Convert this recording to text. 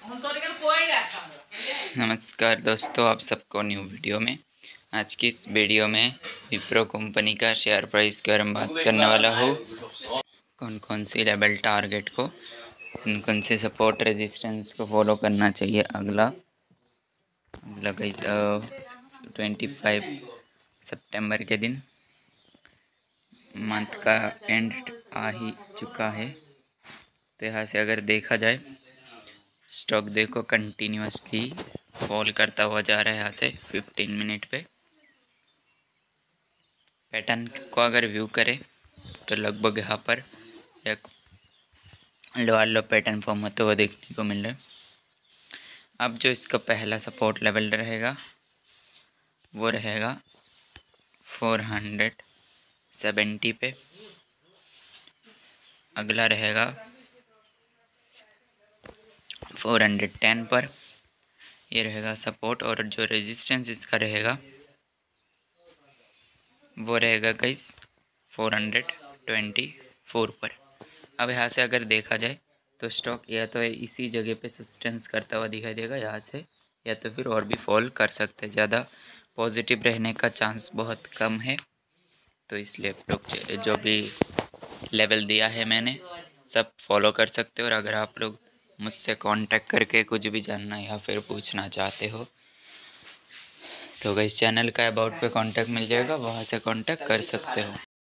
नमस्कार दोस्तों, आप सबको न्यू वीडियो में। आज की इस वीडियो में विप्रो कंपनी का शेयर प्राइस के बारे में बात करने वाला हूँ। कौन कौन सी लेवल टारगेट को, कौन से सपोर्ट रेजिस्टेंस को फॉलो करना चाहिए। अगला गाइस 25 सितंबर के दिन मंथ का एंड आ ही चुका है। तो यहाँ से अगर देखा जाए, स्टॉक देखो कंटिन्यूसली फॉल करता हुआ जा रहा है। यहाँ से 15 मिनट पे पैटर्न को अगर व्यू करें तो लगभग यहाँ पर एक लोअर लो पैटर्न फॉर्म होते हुए देखने को मिल रहा है। अब जो इसका पहला सपोर्ट लेवल रहेगा वो रहेगा 470 पे। अगला रहेगा 410 पर, ये रहेगा सपोर्ट। और जो रेजिस्टेंस इसका रहेगा वो रहेगा गाइस 424 पर। अब यहाँ से अगर देखा जाए तो स्टॉक या तो इसी जगह पे सस्टेंस करता हुआ दिखाई देगा यहाँ से, या तो फिर और भी फॉल कर सकते हैं। ज़्यादा पॉजिटिव रहने का चांस बहुत कम है। तो इसलिए आप लोग जो भी लेवल दिया है मैंने सब फॉलो कर सकते हो। और अगर आप लोग मुझसे कांटेक्ट करके कुछ भी जानना या फिर पूछना चाहते हो तो इस चैनल का अबाउट पे कांटेक्ट मिल जाएगा, वहाँ से कांटेक्ट कर सकते हो।